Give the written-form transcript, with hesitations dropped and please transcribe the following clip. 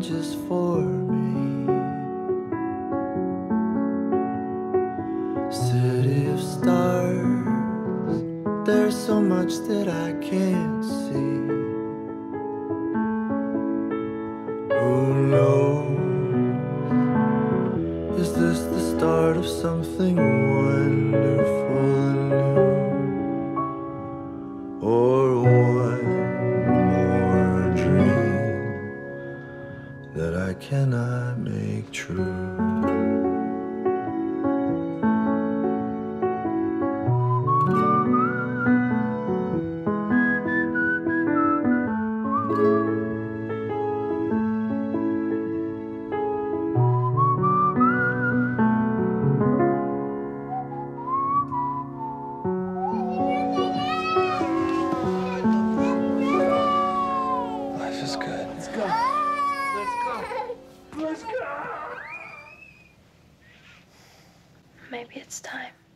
just for me. City of stars, there's so much that I can't see. Who knows? Is this the start of something wonderful and new? Or one more dream that I cannot make true? Life is good. Let's go. Let's go. Let's go. Maybe it's time.